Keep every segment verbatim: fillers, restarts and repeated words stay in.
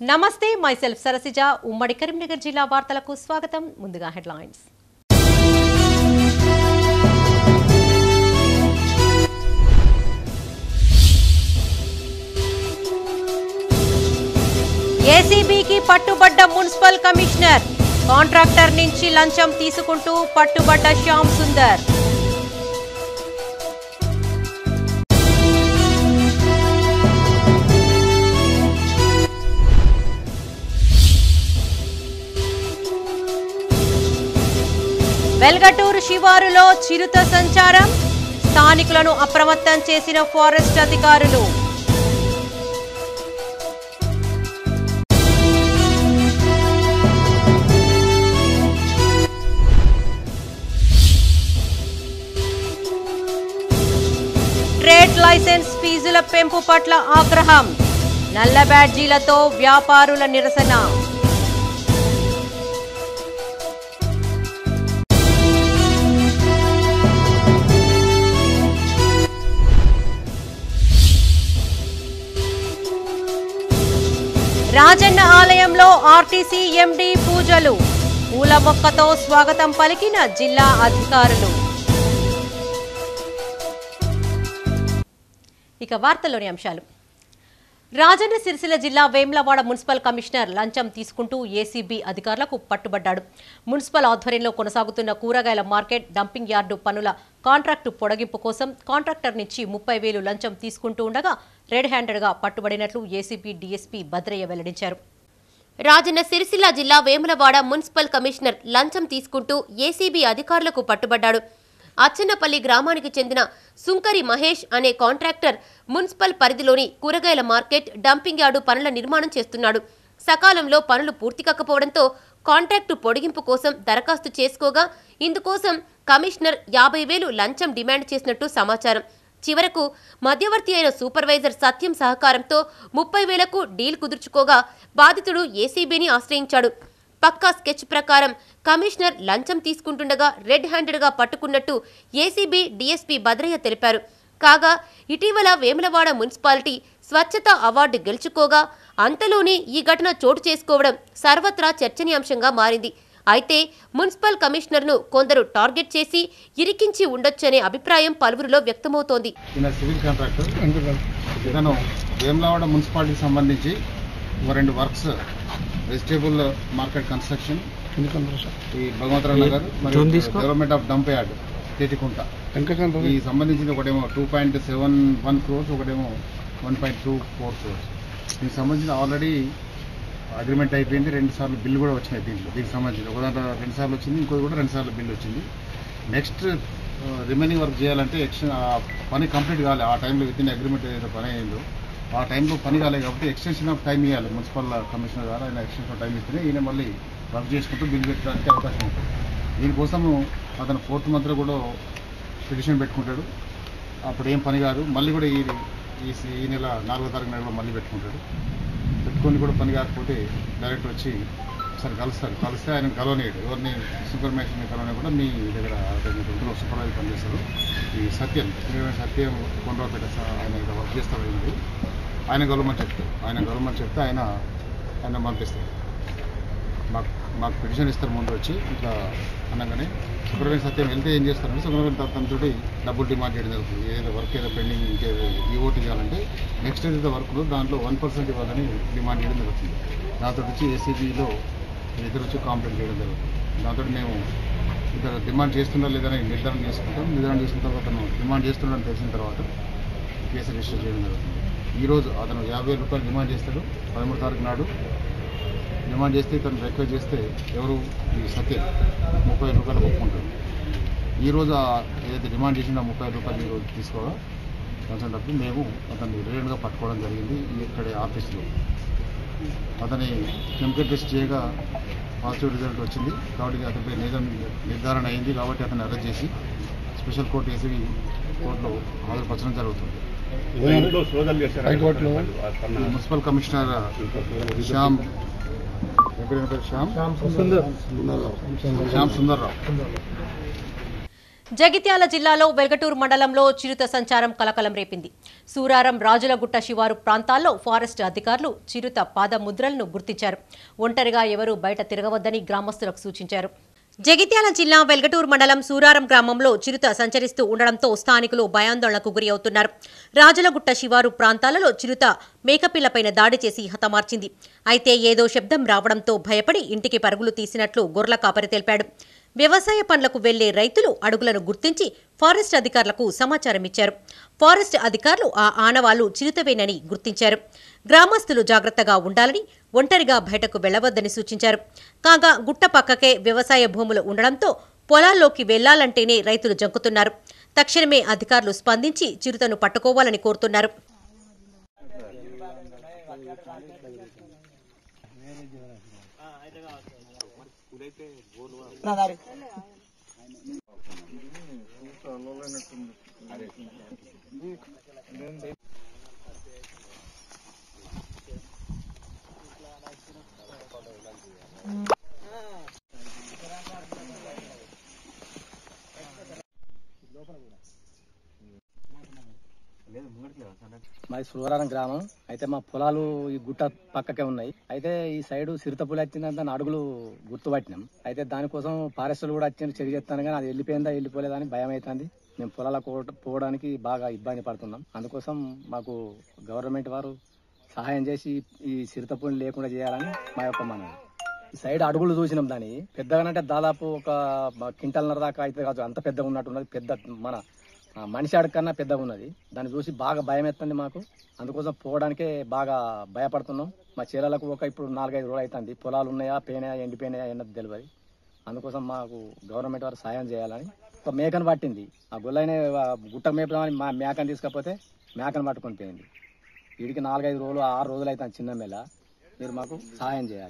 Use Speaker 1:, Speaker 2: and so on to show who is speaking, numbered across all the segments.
Speaker 1: నమస్తే మైసెల్ఫ్ సరసిజ ఉమ్మడి కరీంనగర్ జిల్లా వార్తలకు స్వాగతం ముందుగా హెడ్లైన్స్ ఏసీబీకి పట్టుబడ్డ మున్సిపల్ కమిషనర్ కాంట్రాక్టర్ నుంచి లంచం తీసుకుంటూ పట్టుబడ్డ శ్యామ్ సుందర్ వెల్గటూరు శివారులో చిరుత సంచారం స్థానికులను అప్రమత్తం చేసిన ఫారెస్ట్ అధికారులు ట్రేడ్ లైసెన్స్ ఫీజుల పెంపు పట్ల ఆగ్రహం నల్ల బ్యాడ్జీలతో వ్యాపారుల నిరసన రాజన్న ఆలయంలో ఆర్టీసీ ఎండీ పూజలు పూల మొక్కతో స్వాగతం పలికిన జిల్లా అధికారులు. ఇక వార్తల్లోని అంశాలు. రాజన్న సిరిసిల్ల జిల్లా వేములవాడ మున్సిపల్ కమిషనర్ లంచం తీసుకుంటూ ఏసీబీ అధికారులకు పట్టుబడ్డాడు. మున్సిపల్ ఆధ్వర్యంలో కొనసాగుతున్న కూరగాయల మార్కెట్ డంపింగ్ యార్డు పనుల కాంట్రాక్టు పొడిగింపు కోసం కాంట్రాక్టర్ నుంచి ముప్పై వేలు లంచం తీసుకుంటూ ఉండగా రెడ్ హ్యాండెడ్ గా పట్టుబడినట్లు ఏసీబీ డీఎస్పీ భద్రయ్య వెల్లడించారు. రాజన్న సిరిసిల్ల జిల్లా వేములవాడ మున్సిపల్ కమిషనర్ లంచం తీసుకుంటూ ఏసీబీ అధికారులకు పట్టుబడ్డాడు. అచ్చన్నపల్లి గ్రామానికి చెందిన సుంకరి మహేష్ అనే కాంట్రాక్టర్ మున్సిపల్ పరిధిలోని కూరగాయల మార్కెట్ డంపింగ్ యార్డు పనుల నిర్మాణం చేస్తున్నాడు. సకాలంలో పనులు పూర్తి కాకపోవడంతో కాంట్రాక్టు పొడిగింపు కోసం దరఖాస్తు చేసుకోగా ఇందుకోసం కమిషనర్ యాభై వేలు లంచం డిమాండ్ చేసినట్టు సమాచారం. చివరకు మధ్యవర్తి అయిన సూపర్వైజర్ సత్యం సహకారంతో ముప్పై వేలకు డీల్ కుదుర్చుకోగా బాధితుడు ఏసీబీని ఆశ్రయించాడు. పక్కా స్కెచ్ ప్రకారం కమిషనర్ లంచం తీసుకుంటుండగా రెడ్ హ్యాండెడ్ గా పట్టుకున్నట్టు ఏసీబీ డీఎస్పీ భద్రయ్య తెలిపారు. కాగా ఇటీవల వేములవాడ మున్సిపాలిటీ స్వచ్ఛత అవార్డు గెలుచుకోగా అంతలోనే ఈ ఘటన చోటు చేసుకోవడం సర్వత్రా చర్చనీయాంశంగా మారింది. అయితే మున్సిపల్ కమిషనర్ను కొందరు టార్గెట్ చేసి ఇరికించి ఉండొచ్చనే అభిప్రాయం పలువురిలో వ్యక్తమవుతోంది.
Speaker 2: వేములవాడ మున్సిపాలిటీకి సంబంధించి రెండు వర్క్స్ వెజిటేబుల్ మార్కెట్ కన్స్ట్రక్షన్ ఈ భగవంతరావు నగర్ మరియు development of dump yard Tetikunta ఈ సంబంధించిన ఒకటేమో two point seven one crores ఒకటేమో one point two four crores దీనికి సంబంధించిన ఆల్రెడీ అగ్రిమెంట్ అయిపోయింది. రెండు సార్లు బిల్లు కూడా వచ్చినాయి. దీంట్లో దీనికి సంబంధించి ఒక దాంట్లో రెండు సార్లు వచ్చింది, ఇంకోటి కూడా రెండు సార్లు బిల్లు వచ్చింది. నెక్స్ట్ రిమైనింగ్ వర్క్ చేయాలంటే ఎక్స్టెన్ పని కంప్లీట్ కావాలి. ఆ టైంలో విత్ ఇన్ అగ్రిమెంట్ ఏదైతే పని అయిందో ఆ టైంలో పని కాలేదు కాబట్టి ఎక్స్టెన్షన్ ఆఫ్ టైం ఇవ్వాలి. మున్సిపల్ కమిషనర్ ద్వారా ఆయన ఎక్స్టెన్షన్ ఆఫ్ టైం ఇస్తేనే ఈయన మళ్ళీ వర్క్ చేసుకుంటూ బిల్లు పెట్టడానికి అవకాశం ఉంటుంది. దీనికోసము అతను ఫోర్త్ మంత్లో కూడా పిటిషన్ పెట్టుకుంటాడు. అప్పుడు ఏం పని కాదు. మళ్ళీ కూడా ఈ ఈ నెల నాలుగో తారీఖు నెల కూడా మళ్ళీ పెట్టుకుంటాడు. పెట్టుకొని కూడా పని కాకపోతే డైరెక్ట్ వచ్చి ఒకసారి కలుస్తాడు. కలిస్తే ఆయన కలవనీయడు. ఎవరిని సూపర్వైజర్ని కలవని కూడా మీ దగ్గర సూపర్వైజర్ పనిచేస్తారు. ఈ సత్యం సత్యం కొండపేట ఆయన ఇక్కడ వర్క్ చేస్తాడు. ఆయన గవర్నమెంట్ చెప్తారు. ఆయన గవర్నమెంట్ చెప్తే ఆయన ఆయన పంపిస్తారు. మాకు మాకు పిటిషన్ ఇస్తారు ముందు వచ్చి ఇట్లా అనగానే సూపర్వైజర్ సత్యం వెళ్తే ఏం చేస్తారంటే సూపర్వైజర్ తనతో డబ్బులు డిమాండ్ చేయడం జరుగుతుంది. ఏదైతే వర్క్ ఏదో పెండింగ్ ఇంకే ఈఓటీ చేయాలంటే నెక్స్ట్ ఏదైతే వర్క్లో దాంట్లో వన్ పర్సెంట్ ఇవ్వాలని డిమాండ్ చేయడం జరుగుతుంది. దాంతో వచ్చి ఏసీబీలో ఇద్దరు వచ్చి కాంప్లైంట్ చేయడం జరుగుతుంది. దాంతో మేము ఇద్దరు డిమాండ్ చేస్తున్నా లేదని నిర్ధారణ చేసుకుంటాం. నిర్ధారణ చేసుకున్న తర్వాత అతను డిమాండ్ చేస్తున్నాడని తెలిసిన తర్వాత కేసు రిజిస్టర్ చేయడం జరుగుతుంది. ఈరోజు అతను యాభై వేల రూపాయలు డిమాండ్ చేస్తాడు. పదమూడు తారీఖు నాడు డిమాండ్ చేస్తే ఇతను రిక్వెస్ట్ చేస్తే ఎవరు ఈ సత్యం ముప్పై వేల రూపాయలు ఒప్పుకుంటాడు. ఈరోజు ఏదైతే డిమాండ్ చేసిందో ముప్పై వేల రూపాయలు ఈరోజు తీసుకోగా కలిసినప్పుడు మేము అతన్ని రిలేటెడ్గా పట్టుకోవడం జరిగింది. ఇక్కడ ఆఫీస్లో అతని కెమికల్ టెస్ట్ చేయగా పాజిటివ్ రిజల్ట్ వచ్చింది. కాబట్టి అతనిపై నిర్ధారణ అయింది. కాబట్టి అతన్ని అరెస్ట్ చేసి స్పెషల్ కోర్టు ఏసీబీ కోర్టులో హాజరుపరచడం జరుగుతుంది. Municipal commissioner Shyam Shyam Shyam Sundarrao.
Speaker 1: జగిత్యాల జిల్లాలో వెల్గటూరు మండలంలో చిరుత సంచారం కలకలం రేపింది. సూరారం రాజులగుట్ట శివారు ప్రాంతాల్లో ఫారెస్ట్ అధికారులు చిరుత పాదముద్రలను గుర్తించారు. ఒంటరిగా ఎవరూ బయట తిరగవద్దని గ్రామస్తులకు సూచించారు. జగిత్యాల జిల్లా వెల్గటూరు మండలం సూరారం గ్రామంలో చిరుత సంచరిస్తూ ఉండడంతో స్థానికులు భయాందోళనకు గురి అవుతున్నారు. రాజులగుట్ట శివారు ప్రాంతాలలో చిరుత మేకపిల్లపైన దాడి చేసి హతమార్చింది. అయితే ఏదో శబ్దం రావడంతో భయపడి ఇంటికి పరుగులు తీసినట్లు గొర్రెల కాపరి తెలిపాడు. వ్యవసాయ పనులకు వెళ్లే రైతులు అడుగులను గుర్తించి ఫారెస్ట్ అధికారులకు సమాచారం ఇచ్చారు. ఫారెస్ట్ అధికారులు ఆ ఆనవాళ్లు చిరుతవేనని గుర్తించారు. గ్రామస్తులు జాగ్రత్తగా ఉండాలని, ఒంటరిగా బయటకు వెళ్లవద్దని సూచించారు. కాగా గుట్ట పక్కకే వ్యవసాయ భూములు ఉండడంతో పొలాల్లోకి వెళ్లాలంటేనే రైతులు జంకుతున్నారు. తక్షణమే అధికారులు స్పందించి చిరుతను పట్టుకోవాలని కోరుతున్నారు.
Speaker 3: మాది సూరారం గ్రామం. అయితే మా పొలాలు ఈ గుట్ట పక్కకే ఉన్నాయి. అయితే ఈ సైడ్ సిరితపులి వచ్చిందని దాని అడుగులు గుర్తుపట్టినాం. అయితే దానికోసం ఫారెస్టులు కూడా వచ్చి చెక్ చేస్తాను, కానీ అది వెళ్ళిపోయిందా వెళ్ళిపోలేదా అని భయం అవుతుంది. మేము పొలాలకు పోవడానికి బాగా ఇబ్బంది పడుతున్నాం. అందుకోసం మాకు గవర్నమెంట్ వారు సహాయం చేసి ఈ సిరితపులిని లేకుండా చేయాలని మా యొక్క మనం. ఈ సైడ్ అడుగులు చూసినాం, దాని పెద్దగానంటే దాదాపు ఒక క్వింటల్నర దాకా అయితే కాదు, అంత పెద్దగా ఉన్నట్టున్నది. పెద్ద మన మనిషి అడుగు కన్నా పెద్దగా ఉన్నది. దాన్ని చూసి బాగా భయం ఎత్తుంది మాకు. అందుకోసం పోవడానికే బాగా భయపడుతున్నాం. మా చీరలకు ఒక ఇప్పుడు నాలుగైదు రోజులు అవుతుంది. పొలాలు ఉన్నాయా, పేనాయా, ఎండిపోయినాయా అన్నది తెలియదు. అందుకోసం మాకు గవర్నమెంట్ వారు సాయం చేయాలని. ఒక మేకను పట్టింది, ఆ గొల్లైన గుట్ట మేపదామని మా మేకను తీసుకపోతే మేకను పట్టుకొని పోయింది. వీడికి నాలుగైదు రోజులు ఆరు రోజులు అవుతుంది. చిన్న మేళ మీరు మాకు సహాయం చేయాలి.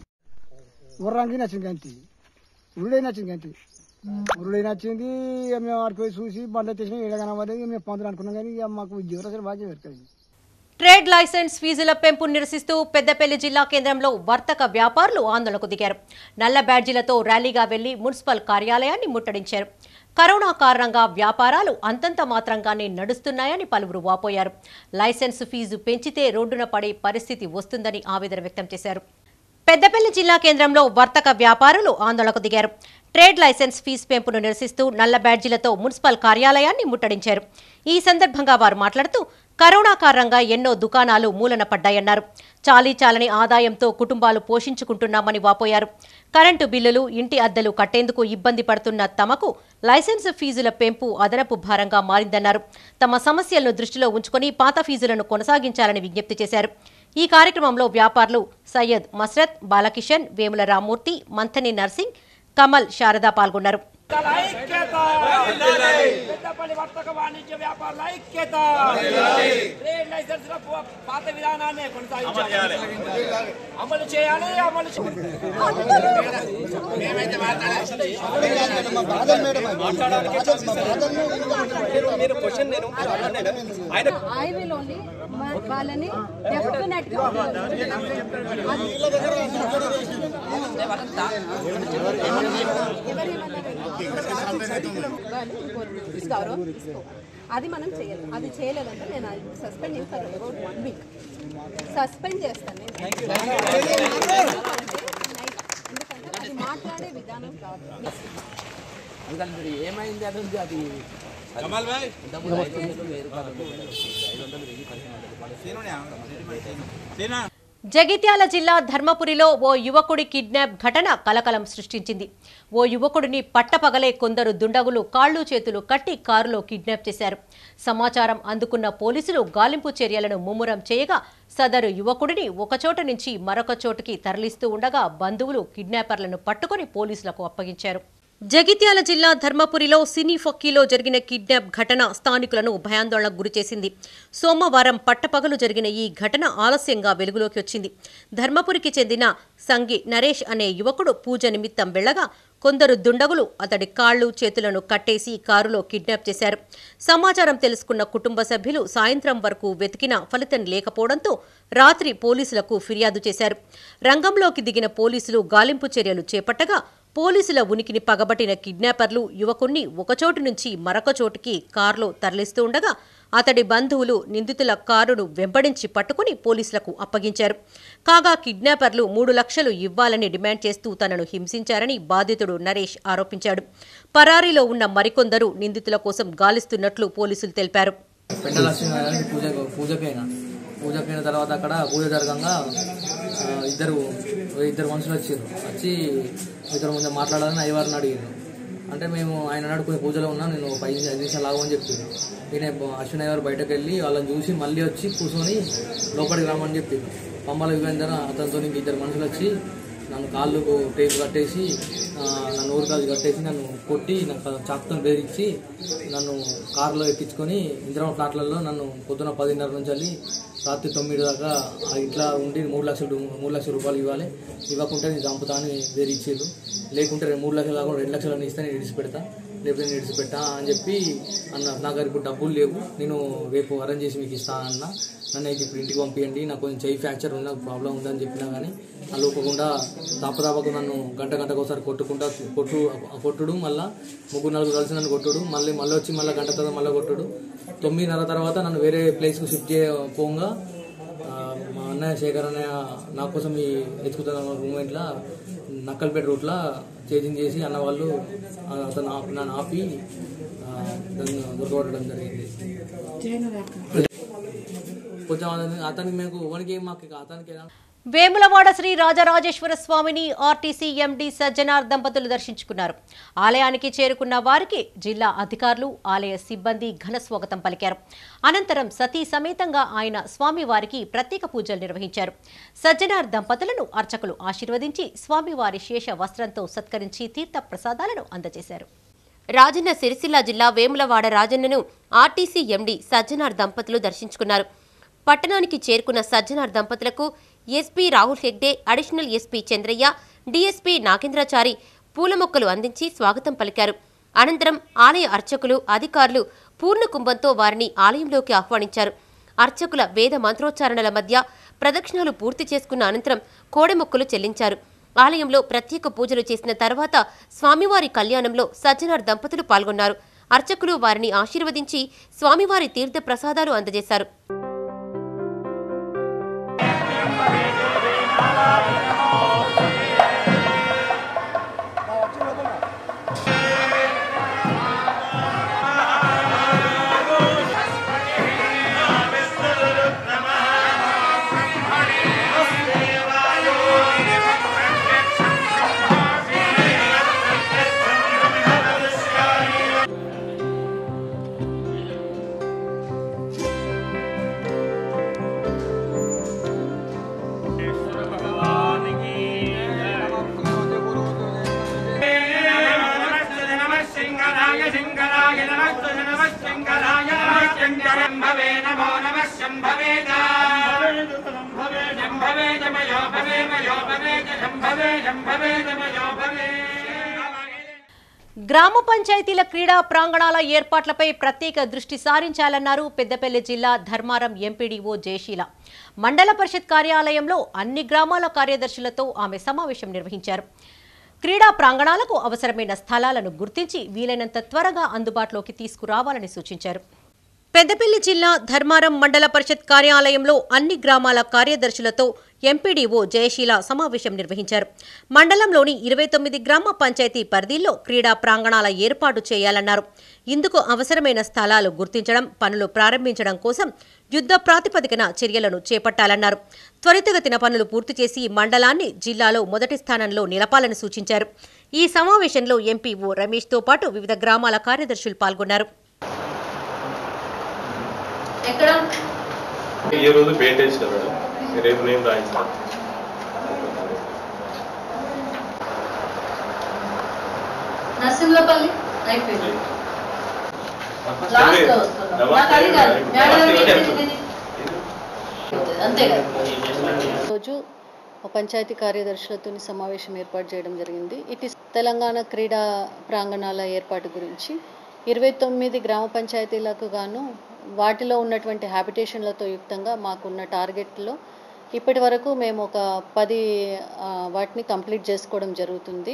Speaker 4: ఉర్రంగి నచ్చింది గంటి, ఉరుడే నచ్చింది గంటి, ఉరుడే నచ్చింది. మేము ఆడికి పోయి చూసి బండ్లు తెచ్చిన ఏడగనబడి మేము పొందలు అనుకున్నాం, కానీ ఇక మాకు జీవరాశి బాగా పెడతాయి.
Speaker 1: ట్రేడ్ లైసెన్స్ ఫీజుల పెంపు నిరసిస్తూ పెద్దపల్లి జిల్లా కేంద్రంలో వర్తక వ్యాపారులు ఆందోళనకు దిగారు. నల్ల బ్యాడ్జీలతో ర్యాలీగా వెళ్లి మున్సిపల్ కార్యాలయాన్ని ముట్టడించారు. కరోనా కారణంగా వ్యాపారాలు అంతంత మాత్రంగానే నడుస్తున్నాయని పలువురు వాపోయారు. లైసెన్స్ ఫీజు పెంచితే రోడ్డున పడే పరిస్థితి వస్తుందని ఆవేదన వ్యక్తం చేశారు. పెద్దపల్లి జిల్లా కేంద్రంలో వర్తక వ్యాపారులు ఆందోళనకు దిగారు. ట్రేడ్ లైసెన్స్ ఫీజు పెంపును నిరసిస్తూ నల్ల బ్యాడ్జీలతో మున్సిపల్ కార్యాలయాన్ని ముట్టడించారు. ఈ సందర్భంగా వారు మాట్లాడుతూ కరోనా కారణంగా ఎన్నో దుకాణాలు మూలన పడ్డాయన్నారు. చాలీ చాలని ఆదాయంతో కుటుంబాలు పోషించుకుంటున్నామని వాపోయారు. కరెంటు బిల్లులు, ఇంటి అద్దెలు కట్టేందుకు ఇబ్బంది పడుతున్న తమకు లైసెన్స్ ఫీజుల పెంపు అదనపు భారంగా మారిందన్నారు. తమ సమస్యలను దృష్టిలో ఉంచుకొని పాత ఫీజులను కొనసాగించాలని విజ్ఞప్తి చేశారు. ఈ కార్యక్రమంలో వ్యాపారులు సయ్యద్ మస్రత్, బాలకిషన్, వేముల రామ్మూర్తి, మంథని నర్సింగ్, కమల్, శారద పాల్గొన్నారు.
Speaker 5: పెద్దపల్లి వర్తక వాణిజ్య వ్యాపారుల ఐక్యత, ట్రేడ్ లైసెన్స్ పాత విధానాన్ని కొనసాగించాలి, అమలు చేయాలి, అమలు
Speaker 6: హైవేలోని వాళ్ళని డెఫినెట్ గా అది మనం చేయాలి. అది చేయలేదంటే నేను సస్పెండ్ చేస్తాను. అబౌట్ వన్ వీక్ సస్పెండ్ చేస్తాను నేను. ఎందుకంటే అది మాట్లాడే విధానం కాదు.
Speaker 5: ఏమైంది అది అది
Speaker 1: జగిత్యాల జిల్లా ధర్మపురిలో ఓ యువకుడి కిడ్నాప్ ఘటన కలకలం సృష్టించింది. ఓ యువకుడిని పట్టపగలే కొందరు దుండగులు కాళ్లు చేతులు కట్టి కారులో కిడ్నాప్ చేశారు. సమాచారం అందుకున్న పోలీసులు గాలింపు చర్యలను ముమ్మరం చేయగా సదరు యువకుడిని ఒకచోట నుంచి మరొక చోటుకి తరలిస్తూ ఉండగా బంధువులు కిడ్నాపర్లను పట్టుకుని పోలీసులకు అప్పగించారు. జగిత్యాల జిల్లా ధర్మపురిలో సినీ ఫక్కీలో జరిగిన కిడ్నాప్ ఘటన స్థానికులను భయాందోళనకు గురిచేసింది. సోమవారం పట్టపగలు జరిగిన ఈ ఘటన ఆలస్యంగా వెలుగులోకి వచ్చింది. ధర్మపురికి చెందిన సంగి నరేష్ అనే యువకుడు పూజ నిమిత్తం వెళ్లగా కొందరు దుండగులు అతడి కాళ్లు చేతులను కట్టేసి కారులో కిడ్నాప్ చేశారు. సమాచారం తెలుసుకున్న కుటుంబ సభ్యులు సాయంత్రం వరకు వెతికినా ఫలితం లేకపోవడంతో రాత్రి పోలీసులకు ఫిర్యాదు చేశారు. రంగంలోకి దిగిన పోలీసులు గాలింపు చర్యలు చేపట్టగా పోలీసుల ఉనికిని పగబట్టిన కిడ్నాపర్లు యువకుణ్ణి ఒకచోటు నుంచి మరొక చోటుకి కారులో తరలిస్తూ ఉండగా అతడి బంధువులు నిందితుల కారును వెంబడించి పట్టుకుని పోలీసులకు అప్పగించారు. కాగా కిడ్నాపర్లు మూడు లక్షలు ఇవ్వాలని డిమాండ్ చేస్తూ తనను హింసించారని బాధితుడు నరేష్ ఆరోపించాడు. పరారీలో ఉన్న మరికొందరు నిందితుల కోసం గాలిస్తున్నట్లు పోలీసులు తెలిపారు.
Speaker 7: పూజకైన తర్వాత అక్కడ పూజ జరగంగా ఇద్దరు ఇద్దరు మనుషులు వచ్చారు. వచ్చి ఇద్దరు ముందు మాట్లాడాలని అయ్యవారిని అడిగారు. అంటే మేము ఆయన అడుగుకునే పూజలో ఉన్నా, నేను ఒక ఐదు ఐదు నిమిషాలు లాగమని చెప్పారు. ఈయన అశ్విన్ అయ్యవారు బయటకు వెళ్ళి వాళ్ళని చూసి మళ్ళీ వచ్చి కూర్చొని లోపలికి రామని చెప్పారు. పంబల వివేందర అతనితో ఇంక ఇద్దరు మనుషులు వచ్చి నన్ను కాళ్ళకు టేపు కట్టేసి నన్ను ఊరికాలు కట్టేసి నన్ను కొట్టి నాకు చాకుతో బెదిరించి నన్ను కారులో ఎక్కించుకొని ఇందిరా ఫ్లాట్లలో నన్ను పొద్దున పదిన్నర నుంచి వెళ్ళి రాత్రి తొమ్మిది దాకా ఆ ఇంట్లో ఉండి మూడు లక్షలు మూడు లక్షల రూపాయలు ఇవ్వాలి, ఇవ్వకుంటే నేను చంపుతా అని బెదిరించారు. లేకుంటే మూడు లక్షలు కాకుండా రెండు లక్షలు ఇస్తే నేను ఇడిచిపెడతా, రేపు నేను ఇడిచిపెట్టా అని చెప్పి అన్న. నా దగ్గర ఇప్పుడు డబ్బులు లేవు, నేను రేపు అరేంజ్ చేసి మీకు ఇస్తాను అన్న. నన్ను ఇప్పుడు ఇంటికి పంపించండి, నాకు కొంచెం చెయ్యి ఫ్రాక్చర్ ఉంది, నాకు ప్రాబ్లం ఉందని చెప్పినా కానీ ఆ లోపకుండా తప్పదాపకు నన్ను గంట గంటకు ఒకసారి కొట్టుకుంటా కొట్టు కొట్టుడు మళ్ళీ ముగ్గురు నలుగురు కలిసి నన్ను కొట్టుడు, మళ్ళీ మళ్ళీ వచ్చి మళ్ళీ గంట తర్వాత మళ్ళీ కొట్టుడు. తొమ్మిదిన్నర తర్వాత నన్ను వేరే ప్లేస్కు షిఫ్ట్ చేయపోగా మా అన్నయ్య శేఖర్ అన్నయ్య నా కోసం ఈ ఎత్తుకుతున్న మూమెంట్లో నక్కల్పేట రూట్లో చేంజింగ్ చేసి అన్న వాళ్ళు అతను నన్ను ఆపి నన్ను దొరకబడడం జరిగింది. కొంచెం అతనికి మేము వనికి మాకు అతనికి
Speaker 1: వేములవాడ శ్రీ రాజరాజేశ్వర స్వామిని ఆర్టీసీ ఎండీ సజ్జనార్ దంపతులు దర్శించుకున్నారు. ఆలయానికి చేరుకున్న వారికి జిల్లా అధికారులు, ఆలయ సిబ్బంది ఘన స్వాగతం పలికారు. అనంతరం సతీ సమేతంగా ఆయన స్వామివారికి ప్రత్యేక పూజలు నిర్వహించారు. సజ్జనార్ దంపతులను అర్చకులు ఆశీర్వదించి స్వామివారి శేష వస్త్రంతో సత్కరించి తీర్థ ప్రసాదాలను అందజేశారు. రాజన్న సిరిసిల్ల జిల్లా వేములవాడ రాజన్నను ఆర్టీసీ ఎండీ సజ్జనార్ దంపతులు దర్శించుకున్నారు. పట్టణానికి చేరుకున్న సజ్జనార్ దంపతులకు SP Rahul Hegde, additional SP Chandraiah, DSP Nagendrachari పూల మొక్కలు అందించి స్వాగతం పలికారు. అనంతరం ఆలయ అర్చకులు, అధికారులు పూర్ణ కుంభంతో వారిని ఆలయంలోకి ఆహ్వానించారు. అర్చకుల వేద మంత్రోచ్చారణల మధ్య ప్రదక్షిణాలు పూర్తి చేసుకున్న అనంతరం కోడెమొక్కలు చెల్లించారు. ఆలయంలో ప్రత్యేక పూజలు చేసిన తర్వాత స్వామివారి కళ్యాణంలో సజ్జనార్ దంపతులు పాల్గొన్నారు. అర్చకులు వారిని ఆశీర్వదించి స్వామివారి తీర్థ ప్రసాదాలు అందజేశారు. గ్రామ పంచాయతీల క్రీడా ప్రాంగణాల ఏర్పాట్లపై ప్రత్యేక దృష్టి సారించాలన్నారు పెద్దపల్లి జిల్లా ధర్మారం ఎంపీడీఓ జయశీల. మండల పరిషత్ కార్యాలయంలో అన్ని గ్రామాల కార్యదర్శులతో ఆమె సమావేశం నిర్వహించారు. క్రీడా ప్రాంగణాలకు అవసరమైన స్థలాలను గుర్తించి వీలైనంత త్వరగా అందుబాటులోకి తీసుకురావాలని సూచించారు. పెద్దపల్లి జిల్లా ధర్మారం మండల పరిషత్ కార్యాలయంలో అన్ని గ్రామాల కార్యదర్శులతో ఎంపీడీఓ జయశీల సమావేశం నిర్వహించారు. మండలంలోని ఇరవై తొమ్మిది గ్రామ పంచాయతీ పరిధిలో క్రీడా ప్రాంగణాల ఏర్పాటు చేయాలన్నారు. ఇందుకు అవసరమైన స్థలాలు గుర్తించడం, పనులు ప్రారంభించడం కోసం యుద్ధ ప్రాతిపదికన చర్యలను చేపట్టాలన్నారు. త్వరితగతిన పనులు పూర్తి చేసి మండలాన్ని జిల్లాలో మొదటి స్థానంలో నిలపాలని సూచించారు. ఈ సమావేశంలో ఎంపీఓ రమేష్తో పాటు వివిధ గ్రామాల కార్యదర్శులు పాల్గొన్నారు.
Speaker 8: ఈ రోజు పెయింట్ వేసి కదా రేపు నేను రాయిస్తాను.
Speaker 9: నర్సింహపల్లి అయిపోయింది. రోజు పంచాయతీ కార్యదర్శులతో సమావేశం ఏర్పాటు చేయడం జరిగింది. ఇటు తెలంగాణ క్రీడా ప్రాంగణాల ఏర్పాటు గురించి ఇరవై తొమ్మిది గ్రామ పంచాయతీలకు గాను వాటిలో ఉన్నటువంటి హ్యాబిటేషన్లతో యుక్తంగా మాకున్న టార్గెట్లో ఇప్పటి వరకు మేము ఒక పది వాటిని కంప్లీట్ చేసుకోవడం జరుగుతుంది.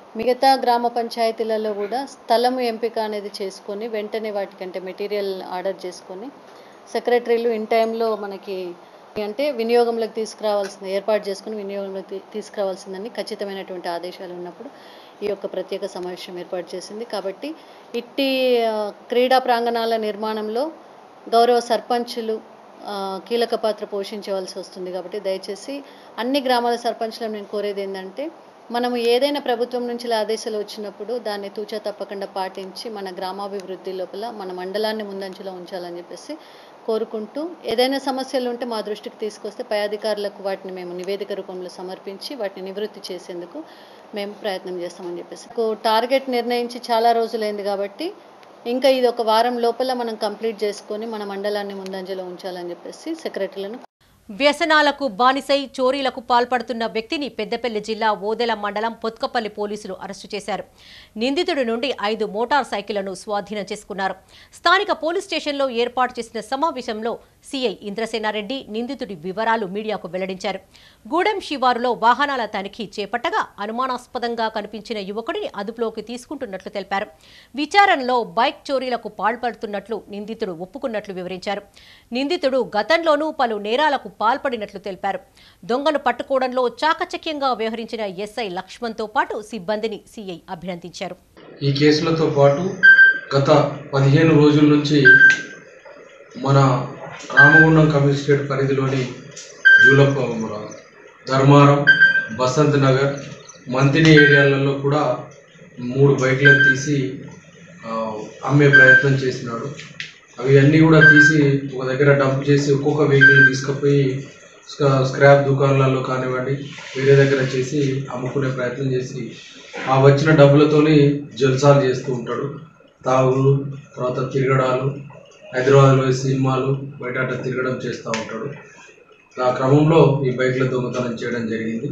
Speaker 9: మిగతా గ్రామ పంచాయతీలలో కూడా స్థలం ఎంపిక అనేది చేసుకొని వెంటనే వాటికంటే మెటీరియల్ ఆర్డర్ చేసుకొని సెక్రటరీలు ఇన్ టైంలో మనకి అంటే వినియోగంలోకి తీసుకురావాల్సింది ఏర్పాటు చేసుకుని వినియోగంలోకి తీసుకురావాల్సిందని ఖచ్చితమైనటువంటి ఆదేశాలు ఉన్నప్పుడు ఈ యొక్క ప్రత్యేక సమావేశం ఏర్పాటు చేసింది. కాబట్టి ఇట్టి క్రీడా ప్రాంగణాల నిర్మాణంలో గౌరవ సర్పంచులు కీలక పాత్ర పోషించవలసి వస్తుంది. కాబట్టి దయచేసి అన్ని గ్రామాల సర్పంచులను నేను కోరేది ఏంటంటే మనము ఏదైనా ప్రభుత్వం నుంచి ఆదేశాలు వచ్చినప్పుడు దాన్ని తూచా తప్పకుండా పాటించి మన గ్రామాభివృద్ధి లోపల మన మండలాన్ని ముందంచులో ఉంచాలని చెప్పేసి కోరుకుంటూ ఏదైనా సమస్యలు ఉంటే మా దృష్టికి తీసుకొస్తే పై అధికారులకు వాటిని మేము నివేదిక రూపంలో సమర్పించి వాటిని నివృత్తి చేసేందుకు మేము ప్రయత్నం చేస్తామని చెప్పేసి టార్గెట్ నిర్ణయించి చాలా రోజులైంది. కాబట్టి ఇంకా ఇది ఒక వారం లోపల మనం కంప్లీట్ చేసుకొని మన మండలాన్ని ముందంజలో ఉంచాలని చెప్పేసి సెక్రటరీలను
Speaker 1: వ్యసనాలకు బానిసై చోరీలకు పాల్పడుతున్న వ్యక్తిని పెద్దపల్లి జిల్లా ఓదెల మండలం పొత్కపల్లి పోలీసులు అరెస్టు చేశారు. నిందితుడి నుండి ఐదు మోటార్ సైకిళ్లను స్వాధీనం చేసుకున్నారు. స్థానిక పోలీస్ స్టేషన్లో ఏర్పాటు చేసిన సమావేశంలో సీఐ ఇంద్రసేనారెడ్డి నిందితుడి వివరాలు మీడియాకు వెల్లడించారు. గూడెం శివారులో వాహనాల తనిఖీ చేపట్టగా అనుమానాస్పదంగా కనిపించిన యువకుడిని అదుపులోకి తీసుకుంటున్నట్లు తెలిపారు. విచారణలో బైక్ చోరీలకు పాల్పడుతున్నట్లు నిందితుడు ఒప్పుకున్నట్లు వివరించారు. నిందితుడు గతంలోనూ పలు నేరాలకు పాల్పడినట్లు తెలిపారు. దొంగను పట్టుకోవడంలో చాకచక్యంగా వ్యవహరించిన ఎస్ఐ లక్ష్మణ్తో పాటు సిబ్బందిని సీఐ అభినందించారు.
Speaker 10: ఈ కేసులతో పాటు గత పదిహేను రోజుల నుంచి మన రామగుండం కమిషనరేట్ పరిధిలోని జూలప్ప ధర్మారం, బసంత్ నగర్, మంతిని ఏరియాలలో కూడా మూడు బైక్లను తీసి అమ్మే ప్రయత్నం చేసినాడు. అవి అన్నీ కూడా తీసి ఒక దగ్గర డంప్ చేసి ఒక్కొక్క వెహికల్ తీసుకుపోయి స్క్రాప్ దుకాణాలలో కానివ్వండి వేరే దగ్గర చేసి అమ్ముకునే ప్రయత్నం చేసి ఆ వచ్చిన డబ్బులతోని జల్సాలు చేస్తూ ఉంటాడు. తాగులు, తర్వాత తిరగడాలు, హైదరాబాద్లో సినిమాలు, బయట అట్లా తిరగడం చేస్తూ ఉంటాడు. ఆ క్రమంలో ఈ బైక్ల దొంగతనం చేయడం జరిగింది.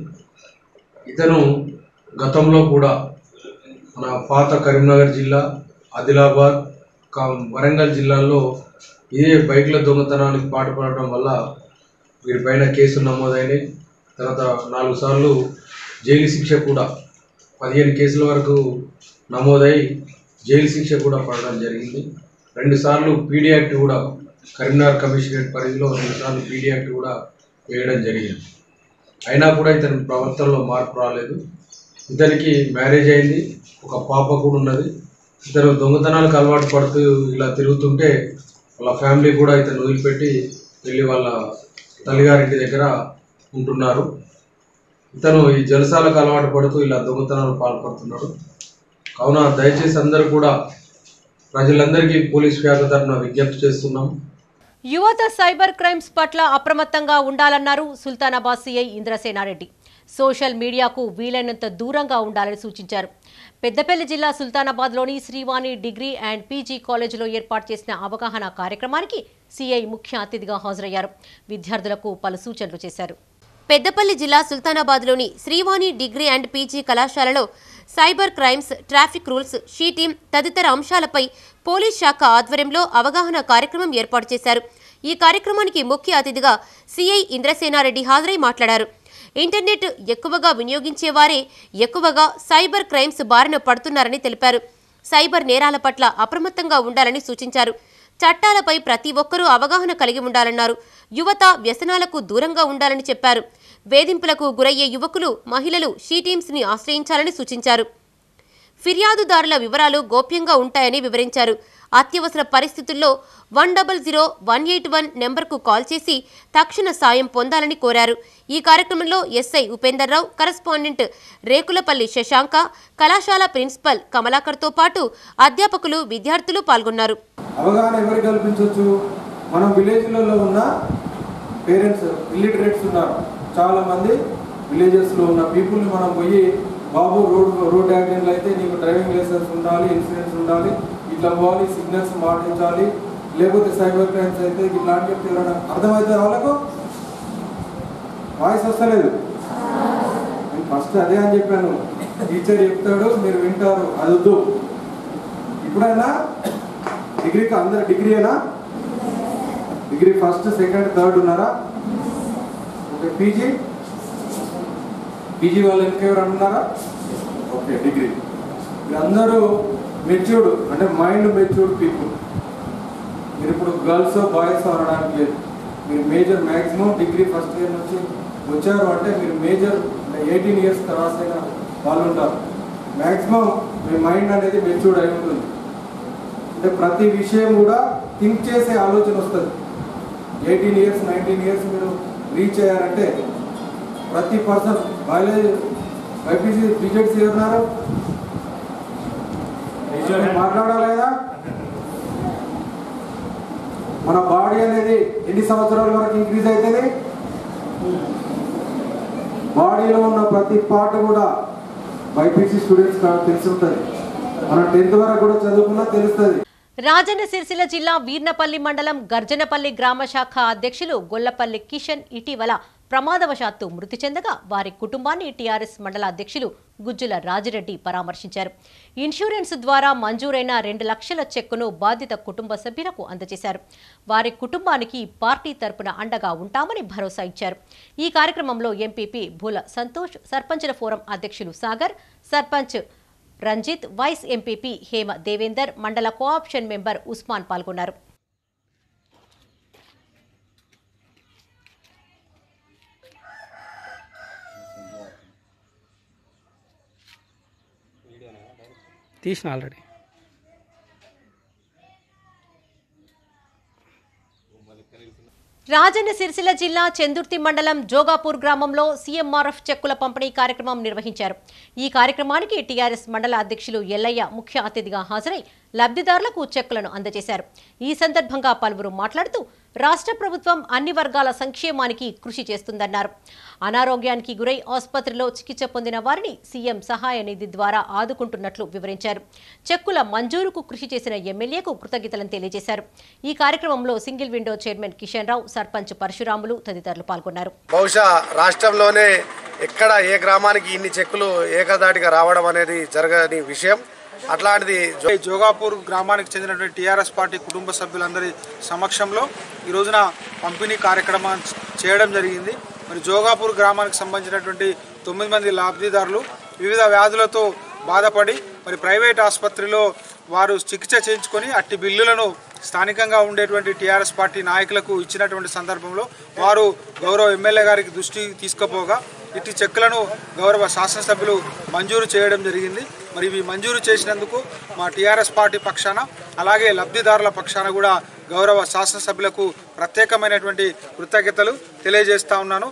Speaker 10: ఇతను గతంలో కూడా మన పాత కరీంనగర్ జిల్లా, ఆదిలాబాద్, వరంగల్ జిల్లాల్లో ఇదే బైక్ల దొంగతనానికి పాటుపడడం వల్ల వీరిపైన కేసులు నమోదైనాయి. తర్వాత నాలుగు సార్లు జైలు శిక్ష కూడా పదిహేను కేసుల వరకు నమోదై జైలు శిక్ష కూడా పడడం జరిగింది. రెండు సార్లు పీడీ యాక్ట్ కూడా కరీంనగర్ కమిషనరేట్ పరిధిలో రెండు సార్లు పీడీ యాక్ట్ కూడా వేయడం జరిగింది. అయినా కూడా ఇతని ప్రవర్తనలో మార్పు రాలేదు. ఇతనికి మ్యారేజ్ అయింది, ఒక పాప కూడా ఉన్నది. ఇతను దొంగతనాలకు అలవాటు పడుతూ ఇలా తిరుగుతుంటే వాళ్ళ ఫ్యామిలీ కూడా ఇతను వదిలిపెట్టి వెళ్ళి వాళ్ళ తల్లిగారింటి దగ్గర ఉంటున్నారు. ఇతను ఈ జలసాలకు అలవాటు పడుతూ ఇలా దొంగతనాలు పాల్పడుతున్నాడు. కావున దయచేసి అందరూ కూడా ప్రజలందరికీ పోలీస్ శాఖ తరఫున విజ్ఞప్తి చేస్తున్నాం.
Speaker 1: యువత సైబర్ క్రైమ్స్ పట్ల అప్రమత్తంగా ఉండాలన్నారు సుల్తానాబాద్ సీఐ ఇంద్రసేనారెడ్డి. సోషల్ మీడియాకు వీలైనంత దూరంగా ఉండాలని సూచించారు. పెద్దపల్లి జిల్లా సుల్తానాబాద్లోని శ్రీవాణి డిగ్రీ అండ్ పీజీ కాలేజీలో ఏర్పాటు చేసిన అవగాహన కార్యక్రమానికి సీఐ ముఖ్య అతిథిగా హాజరయ్యారు. విద్యార్థులకు పలు సూచనలు చేశారు. పెద్దపల్లి జిల్లా సుల్తానాబాద్లోని శ్రీవాణి డిగ్రీ అండ్ పీజీ కళాశాలలో సైబర్ క్రైమ్స్, ట్రాఫిక్ రూల్స్, షీటింగ్ తదితర అంశాలపై పోలీస్ శాఖ ఆధ్వర్యంలో అవగాహన కార్యక్రమం ఏర్పాటు చేశారు. ఈ కార్యక్రమానికి ముఖ్య అతిథిగా సీఐ ఇంద్రసేనారెడ్డి హాజరై మాట్లాడారు. ఇంటర్నెట్ ఎక్కువగా వినియోగించేవారే ఎక్కువగా సైబర్ క్రైమ్స్ బారిన పడుతున్నారని తెలిపారు. సైబర్ నేరాల పట్ల అప్రమత్తంగా ఉండాలని సూచించారు. చట్టాలపై ప్రతి ఒక్కరూ అవగాహన కలిగి ఉండాలన్నారు. యువత వ్యసనాలకు దూరంగా ఉండాలని చెప్పారు. వేధింపులకు గురయ్యే యువకులు, మహిళలు షీటీమ్స్ ని ఆశ్రయించాలని సూచించారు. ఫిర్యాదుదారుల వివరాలు గోప్యంగా ఉంటాయని వివరించారు. అత్యవసర పరిస్థితుల్లో one double zero one eight one నెంబర్కు కాల్ చేసి తక్షణ సాయం పొందాలని కోరారు. ఈ కార్యక్రమంలో ఎస్ఐ ఉపేందర్ రావు, కరస్పాండెంట్ రేకులపల్లి శశాంక, కళాశాల ప్రిన్సిపల్ కమలాకర్తో పాటు అధ్యాపకులు, విద్యార్థులు పాల్గొన్నారు.
Speaker 11: అవగాహన ఎవరు కల్పించవచ్చు? మనం విలేజ్లలో ఉన్న పేరెంట్స్, ఇల్లిటరేట్స్ ఉన్నారు. చాలా మంది విలేజెస్లో ఉన్న పీపుల్ని మనం పోయి బాబు రోడ్ రోడ్ యాక్సిడెంట్లు అయితే నీకు డ్రైవింగ్ లైసెన్స్ ఉండాలి, ఇన్సూరెన్స్ ఉండాలి, ఇట్లా పోవాలి, సిగ్నల్స్ పాటించాలి, లేకపోతే సైబర్ క్రైమ్స్ అయితే ఇట్లాంటి చెప్తే ఎవరైనా అర్థమైతే వాళ్ళకు వాయిస్ వస్తలేదు. నేను ఫస్ట్ అదే అని చెప్పాను. టీచర్ చెప్తాడు, మీరు వింటారు, అది వద్దు. ఇప్పుడైనా డిగ్రీకి అందరు డిగ్రీనా? డిగ్రీ ఫస్ట్, సెకండ్, థర్డ్ ఉన్నారా? ఓకే. పీజీ పీజీ వాళ్ళు ఇంకెవరు అంటున్నారా? ఓకే. Okay degree. మీరందరూ మెచ్యూర్డ్ అంటే మైండ్ మెచ్యూర్డ్ పీపుల్. మీరు ఇప్పుడు గర్ల్స్ బాయ్స్ అనడానికి లేదు. మీరు major maximum degree first year నుంచి వచ్చారు అంటే మీరు మేజర్ ఎయిటీన్ ఇయర్స్ క్రాస్ అయిన వాళ్ళు ఉంటారు. మ్యాక్సిమం మీ మైండ్ అనేది మెచ్యూర్డ్ అయి ఉంటుంది. అంటే ప్రతి విషయం కూడా థింక్ చేసే ఆలోచన వస్తుంది. ఎయిటీన్ ఇయర్స్ నైన్టీన్ ఇయర్స్ మీరు రీచ్ అయ్యారంటే ప్రతి పర్సన్ బయాలజీ బైపీసీ బీజెడ్సీ ఉన్నారు మాట్లాడాలేదా? మన బాడీ అనేది ఎన్ని సంవత్సరాల వరకు ఇంక్రీజ్ అవుతుంది? బాడీలో ఉన్న ప్రతి పార్ట్ కూడా బైపీసీ స్టూడెంట్స్ తెలిసి ఉంటుంది. మనం టెన్త్ వరకు కూడా చదువుకున్నా తెలుస్తుంది.
Speaker 1: రాజన్న సిరిసిల్ల జిల్లా వీర్నపల్లి మండలం గర్జనపల్లి గ్రామ శాఖ అధ్యక్షులు గొల్లపల్లి కిషన్ ఇటీవల ప్రమాదవశాత్తు మృతి చెందగా వారి కుటుంబాన్ని టీఆర్ఎస్ మండల అధ్యక్షులు గుజ్జుల రాజిరెడ్డి పరామర్శించారు. ఇన్సూరెన్స్ ద్వారా మంజూరైన రెండు లక్షల చెక్కును బాధిత కుటుంబ సభ్యులకు అందజేశారు. వారి కుటుంబానికి పార్టీ తరపున అండగా ఉంటామని భరోసా ఇచ్చారు. ఈ కార్యక్రమంలో ఎంపీపీ భూల సంతోష్, సర్పంచుల ఫోరం అధ్యక్షులు సాగర్, సర్పంచ్ రంజిత్, వైస్ ఎంపీపీ హేమ దేవేందర్, మండల కోఆప్షన్ మెంబర్ ఉస్మాన్ పాల్గొన్నారు.
Speaker 12: తీసిన ఆల్రెడీ
Speaker 1: రాజన్న సిరిసిల్ల జిల్లా చెందుర్తి మండలం జోగాపూర్ గ్రామంలో సీఎంఆర్ఎఫ్ చెక్కుల పంపిణీ కార్యక్రమం నిర్వహించారు. ఈ కార్యక్రమానికి టీఆర్ఎస్ మండల అధ్యక్షులు ఎల్లయ్య ముఖ్య అతిథిగా హాజరై లబ్ధిదారులకు చెక్కులను అందజేశారు. ఈ సందర్భంగా పలువురు మాట్లాడుతూ రాష్ట్ర ప్రభుత్వం అన్ని వర్గాల సంక్షేమానికి కృషి చేస్తుందన్నారు. అనారోగ్యానికి గురై ఆసుపత్రిలో చికిత్స పొందిన వారిని సీఎం సహాయ నిధి ద్వారా ఆదుకుంటున్నట్లు వివరించారు. చెక్కుల మంజూరుకు కృషి చేసిన ఎమ్మెల్యేకు కృతజ్ఞతలను తెలియజేశారు. ఈ కార్యక్రమంలో single window chairman Kishan Rao, sarpanch Parashuramulu తదితరులు పాల్గొన్నారు.
Speaker 13: బహుశా రాష్ట్రంలోనే ఎక్కడ ఏ గ్రామానికి ఇన్ని చెక్కులు ఏకదాటిగా రావడం అనేది జరగని విషయం. అట్లాంటిది
Speaker 14: జోగాపూర్ గ్రామానికి చెందినటువంటి టీఆర్ఎస్ పార్టీ కుటుంబ సభ్యులందరి సమక్షంలో ఈ రోజున పంపిణీ కార్యక్రమం చేయడం జరిగింది. మరి జోగాపూర్ గ్రామానికి సంబంధించినటువంటి తొమ్మిది మంది లబ్ధిదారులు వివిధ వ్యాధులతో బాధపడి మరి ప్రైవేట్ ఆసుపత్రిలో వారు చికిత్స చేయించుకొని అట్టి బిల్లులను స్థానికంగా ఉండేటువంటి టీఆర్ఎస్ పార్టీ నాయకులకు ఇచ్చినటువంటి సందర్భంలో వారు గౌరవ ఎమ్మెల్యే గారికి దృష్టికి తీసుకుపోగా ఇట్టి చెక్కులను గౌరవ శాసనసభ్యులు మంజూరు చేయడం జరిగింది. మరి ఇవి మంజూరు చేసినందుకు మా టీఆర్ఎస్ పార్టీ పక్షాన అలాగే లబ్ధిదారుల పక్షాన కూడా గౌరవ శాసనసభ్యులకు ప్రత్యేకమైనటువంటి కృతజ్ఞతలు తెలియజేస్తా ఉన్నాను.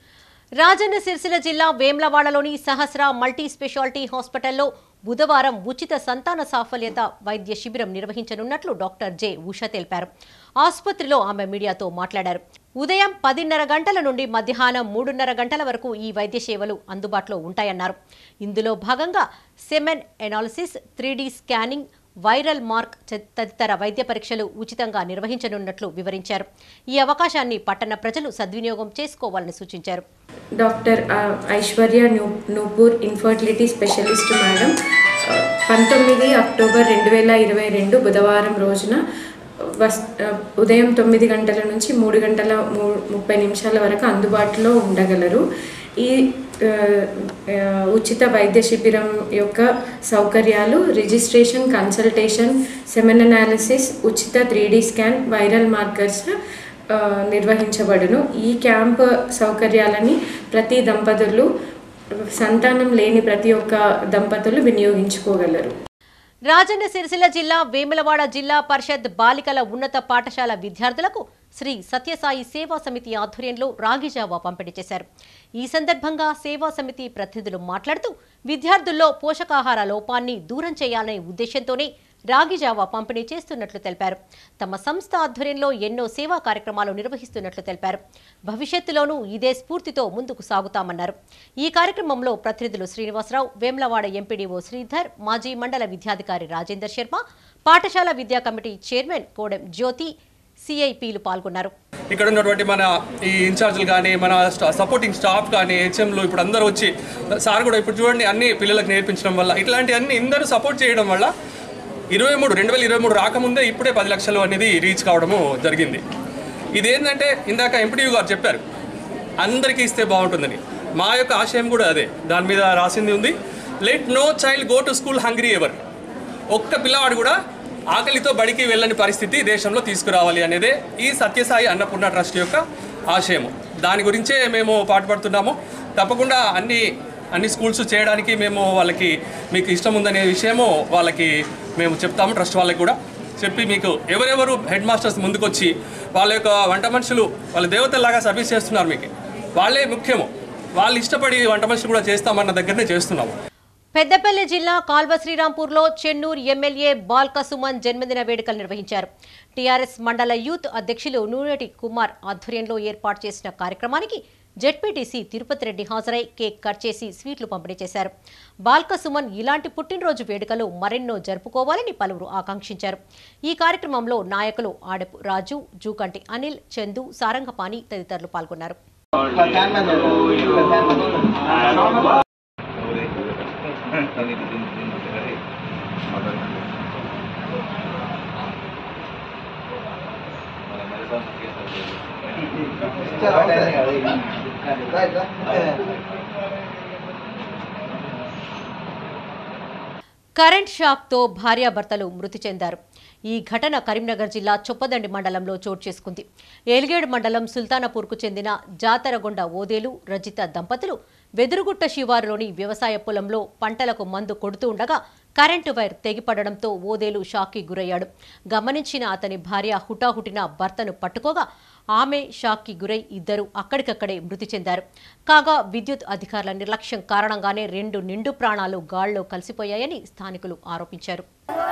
Speaker 1: రాజన్న సిరిసిల్ల జిల్లా వేమ్లవాడలోని సహస్ర మల్టీ స్పెషాలిటీ హాస్పిటల్లో బుధవారం ఉచిత సంతాన సాఫల్యత వైద్య శిబిరం నిర్వహించనున్నట్లు డాక్టర్ జె ఉష తెలిపారు. ఆసుపత్రిలో ఆమె మీడియాతో మాట్లాడారు. ఉదయం పదిన్నర గంటల నుండి మధ్యాహ్నం మూడున్నర గంటల వరకు ఈ వైద్య సేవలు అందుబాటులో ఉంటాయన్నారు. ఇందులో భాగంగా semen analysis, three D scanning, viral mark తదితర వైద్య పరీక్షలు ఉచితంగా నిర్వహించనున్నట్లు వివరించారు. ఈ అవకాశాన్ని పట్టణ ప్రజలు సద్వినియోగం చేసుకోవాలని సూచించారు.
Speaker 15: Doctor Aishwarya Nupur infertility specialist madam పంతొమ్మిది అక్టోబర్ రెండు వేల ఇరవై రెండు బుధవారం రోజున వస్ ఉదయం తొమ్మిది గంటల నుంచి మూడు గంటల ముప్పై నిమిషాల వరకు అందుబాటులో ఉండగలరు. ఈ ఉచిత వైద్య శిబిరం యొక్క సౌకర్యాలు రిజిస్ట్రేషన్, కన్సల్టేషన్, సెమెన్ అనాలిసిస్, ఉచిత three D scan, viral markers నిర్వహించబడును. ఈ క్యాంప్ సౌకర్యాలని ప్రతి దంపతులు, సంతానం లేని ప్రతి ఒక్క దంపతులు వినియోగించుకోగలరు.
Speaker 1: రాజన్న సిరిసిల్ల జిల్లా వేములవాడ జిల్లా పరిషత్ బాలికల ఉన్నత పాఠశాల విద్యార్థులకు శ్రీ సత్యసాయి సేవా సమితి ఆధ్వర్యంలో రాగిజావా పంపిణీ చేశారు. ఈ సందర్భంగా సేవా సమితి ప్రతినిధులు మాట్లాడుతూ విద్యార్థుల్లో పోషకాహార లోపాన్ని దూరం చేయాలనే ఉద్దేశంతోనే రాగిజావా పంపిణీ చేస్తున్నట్లు తెలిపారు. తమ సంస్థ ఆధ్వర్యంలో ఎన్నో సేవా కార్యక్రమాలు నిర్వహిస్తున్నట్లు తెలిపారు. భవిష్యత్తులోనూ ఇదే స్ఫూర్తితో ముందుకు సాగుతామన్నారు. ఈ కార్యక్రమంలో ప్రతినిధులు శ్రీనివాసరావు, వేములవాడ ఎంపీడీఓ శ్రీధర్, మాజీ మండల విద్యాధికారి రాజేందర్ శర్మ, పాఠశాల విద్యా కమిటీ చైర్మన్ కోడెం జ్యోతి, సిఐపిలు పాల్గొన్నారు.
Speaker 16: ఇక్కడ ఉన్నటువంటి మన ఈ ఇన్ఛార్జీలు కానీ, మన సపోర్టింగ్ స్టాఫ్ కానీ, హెచ్ఎంలు ఇప్పుడు అందరూ వచ్చి సార్ కూడా ఇప్పుడు చూడండి అన్ని పిల్లలకు నేర్పించడం వల్ల, ఇట్లాంటి అన్ని అందరూ సపోర్ట్ చేయడం వల్ల ఇరవై మూడు రెండు వేల ఇరవై మూడు రాకముందే ఇప్పుడే పది లక్షలు అనేది రీచ్ కావడము జరిగింది. ఇదేంటంటే ఇందాక ఎంపీడీ గారు చెప్పారు అందరికీ ఇస్తే బాగుంటుందని. మా యొక్క ఆశయం కూడా అదే, దాని మీద రాసింది ఉంది. Let no child go to school hungry ever. ఒక్క పిల్లవాడు కూడా ఆకలితో బడికి వెళ్ళని పరిస్థితి దేశంలో తీసుకురావాలి అనేదే ఈ సత్యసాయి అన్నపూర్ణ ట్రస్ట్ యొక్క ఆశయము. దాని గురించే మేము పాటుపడుతున్నాము. తప్పకుండా అన్ని అన్ని స్కూల్స్ చేయడానికి మేము వాళ్ళకి మీకు ఇష్టం ఉందనే విషయము వాళ్ళకి మేము చెప్తాము. ట్రస్ట్ వాళ్ళకి కూడా చెప్పి మీకు ఎవరెవరు హెడ్ మాస్టర్స్ ముందుకొచ్చి వాళ్ళ యొక్క వంట మనుషులు వాళ్ళ దేవతల్లాగా సర్వీస్ చేస్తున్నారు, మీకు వాళ్ళే ముఖ్యము. వాళ్ళు ఇష్టపడి వంట మనుషులు కూడా చేస్తామన్న దగ్గరనే చేస్తున్నాము.
Speaker 1: పెద్దపల్లి జిల్లా కాల్వ శ్రీరాంపూర్లో చెన్నూరు ఎమ్మెల్యే బాల్క సుమన్ జన్మదిన వేడుకలు నిర్వహించారు. టీఆర్ఎస్ మండల యూత్ అధ్యక్షులు నూనెటి కుమార్ ఆధ్వర్యంలో ఏర్పాటు చేసిన కార్యక్రమానికి జెడ్పీటీసీ తిరుపతి రెడ్డి హాజరై కేక్ కట్ చేసి స్వీట్లు పంపిణీ చేశారు. బాల్క సుమన్ ఇలాంటి పుట్టినరోజు వేడుకలు మరెన్నో జరుపుకోవాలని పలువురు ఆకాంక్షించారు. ఈ కార్యక్రమంలో నాయకులు ఆడపు రాజు, జూకంటి అనిల్, చందు, సారంగపాణి తదితరులు పాల్గొన్నారు. కరెంట్ షాక్తో భార్యాభర్తలు మృతి చెందారు. ఈ ఘటన కరీంనగర్ జిల్లా చొప్పదండి మండలంలో చోటు చేసుకుంది. ఏల్గేడ్ మండలం సుల్తానపూర్కు చెందిన జాతరగొండ ఓదేలు, రజిత దంపతులు వెదురుగుట్ట శివారులోని వ్యవసాయ పొలంలో పంటలకు మందు కొడుతూ ఉండగా కరెంటు వైర్ తెగిపడడంతో ఓదేలు షాక్కి గురయ్యాడు. గమనించిన అతని భార్య హుటాహుటిన భర్తను పట్టుకోగా ఆమె షాక్కి గురై ఇద్దరు అక్కడికక్కడే మృతి చెందారు. కాగా విద్యుత్ అధికారుల నిర్లక్ష్యం కారణంగానే రెండు నిండు ప్రాణాలు గాల్లో కలిసిపోయాయని స్థానికులు ఆరోపించారు.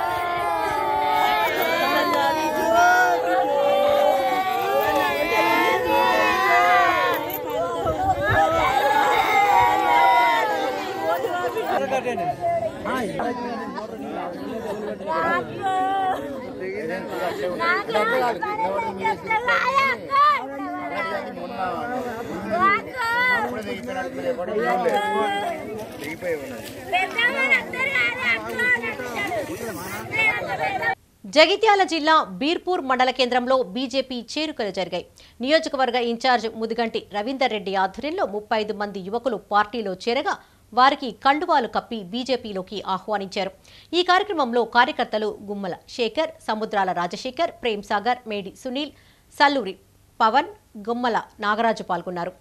Speaker 1: జగిత్యాల జిల్లా బీర్పూర్ మండల కేంద్రంలో బీజేపీ చేరుకలు జరిగాయి. నియోజకవర్గ ఇన్ఛార్జ్ ముదిగంటి రవీందర్ రెడ్డి ఆధ్వర్యంలో ముప్పై ఐదు మంది యువకులు పార్టీలో చేరగా వారికి కండువాలు కప్పి బీజేపీలోకి ఆహ్వానించారు. ఈ కార్యక్రమంలో కార్యకర్తలు గుమ్మల శేఖర్, సముద్రాల రాజశేఖర్, ప్రేమ్ సాగర్, మేడి సునీల్, సల్లూరి పవన్, గుమ్మల నాగరాజు పాల్గొన్నారు.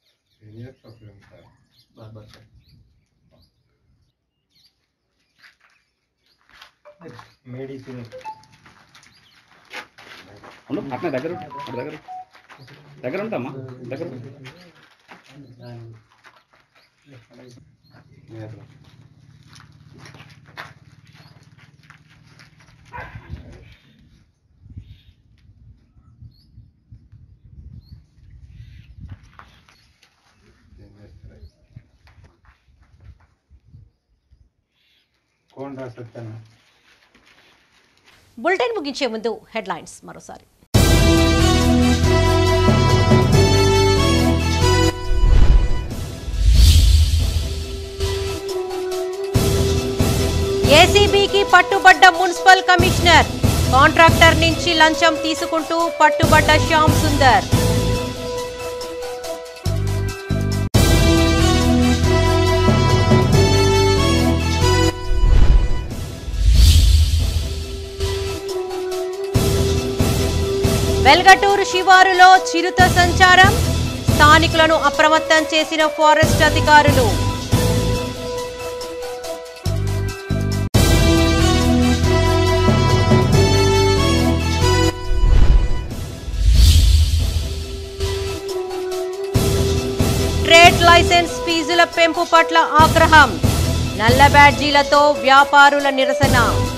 Speaker 17: దగ్గర దగ్గర దగ్గర ఉంటామా దగ్గర
Speaker 1: బులెటిన్ ముగించే ముందు హెడ్లైన్స్ మరోసారి. ఏసీబీకి పట్టుబడ్డ మున్సిపల్ కమిషనర్, కాంట్రాక్టర్ నుంచి లంచం తీసుకుంటూ పట్టుబడ్డ శ్యామ్ సుందర్. వెల్గటూరు శివారులో చిరుత సంచారం, స్థానికులను అప్రమత్తం చేసిన ఫారెస్ట్ అధికారులు. ట్రేడ్ లైసెన్స్ ఫీజుల పెంపు పట్ల ఆగ్రహం, నల్ల బ్యాడ్జీలతో వ్యాపారుల నిరసన.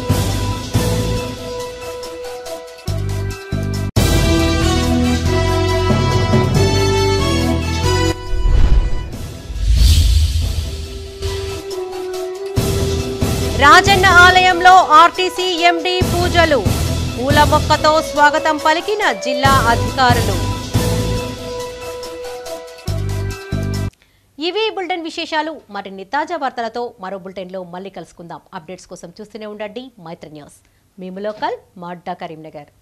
Speaker 1: రాజన్న ఆలయంలో ఆర్టీసీ ఎండీ పూజలు, పూల మొక్కతో స్వాగతం పలికిన జిల్లా అధికారులు. ఇవి బులెటిన్ విశేషాలు. మరిన్ని తాజా వార్తలతో మరో బులెటిన్లో మళ్ళీ కలుసుకుందాం. అప్డేట్స్ కోసం చూస్తూనే ఉండండి మైత్రి న్యూస్. మేము లోకల్, మాడ్డా కరీంనగర్.